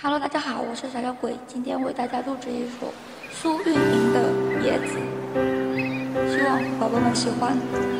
Hello， 大家好，我是小小鬼，今天为大家录制一首苏运莹的《野子》，希望宝宝们喜欢。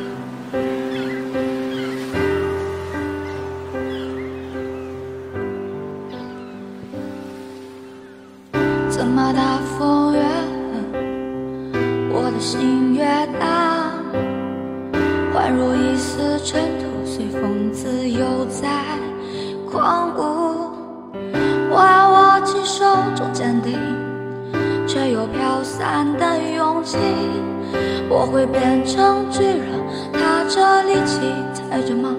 怎么大风越狠，我的心越大，宛如一丝尘土，随风自由在狂舞。我要握紧手中坚定却又飘散的勇气，我会变成巨人，踏着力气踩着梦。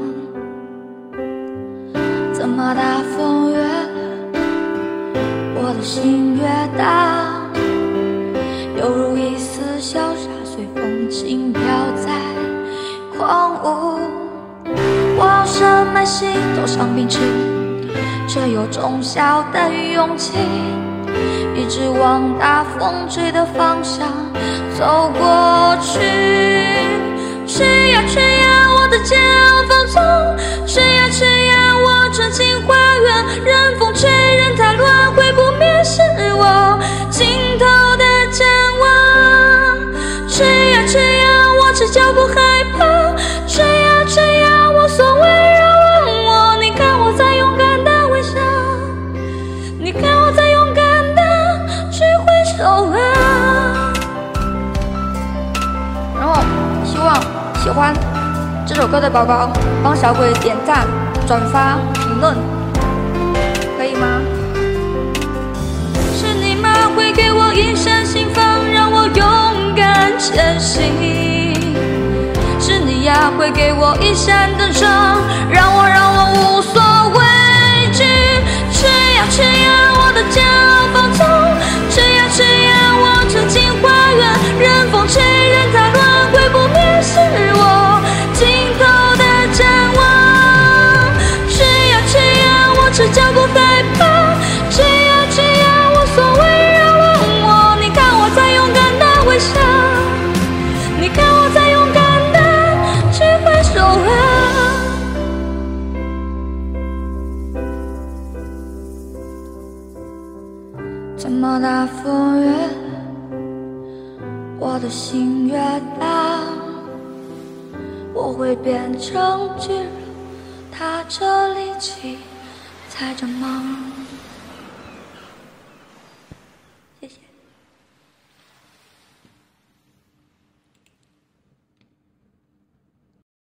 怎么大风越狠，我的心越大，犹如一丝潇洒，随风轻飘在狂舞。我要深埋心头上冰齿，却有种小的勇气，一直往大风吹的方向走过去。吹呀吹呀，我的骄傲放纵，吹呀吹呀，我闯进花园，任风吹，任它乱，会不灭是我尽头的展望。吹呀吹呀，我赤脚不害怕，吹呀吹呀，我所谓扰乱我，你看我在勇敢的微笑，你看我在勇敢的去挥手啊。然后希望喜欢这首歌的宝宝帮小鬼点赞、转发、评论，可以吗？是你吗？会给我一扇心房，让我勇敢前行。是你呀，会给我一扇灯窗，让我无所畏惧。吹呀吹呀，我的骄傲放纵，吹呀吹呀，我闯进花园，任风吹，任它乱，会不灭是我尽头的展望。吹呀吹呀，我赤脚不害怕，吹呀吹呀，我所谓扰乱我，你看我在勇敢的微笑，你看我在勇敢的去挥手啊。怎么大风越狠，我的心越大，我会变成巨人，踏着力气踩着梦。